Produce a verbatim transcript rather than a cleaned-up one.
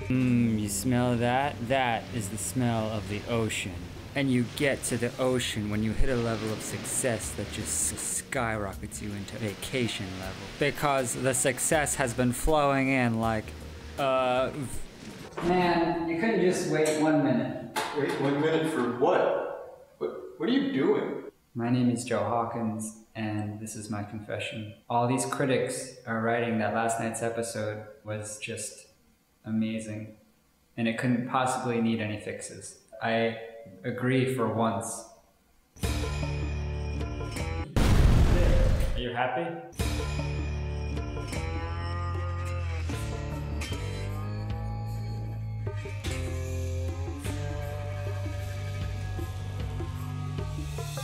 Mmm, you smell that? That is the smell of the ocean. And you get to the ocean when you hit a level of success that just skyrockets you into vacation level. Because the success has been flowing in like, uh... Man, you couldn't just wait one minute. Wait one minute for what? What, what are you doing? My name is Joe Hawkins, and this is my confession. All these critics are writing that last night's episode was just amazing, and it couldn't possibly need any fixes. I agree for once. Are you happy?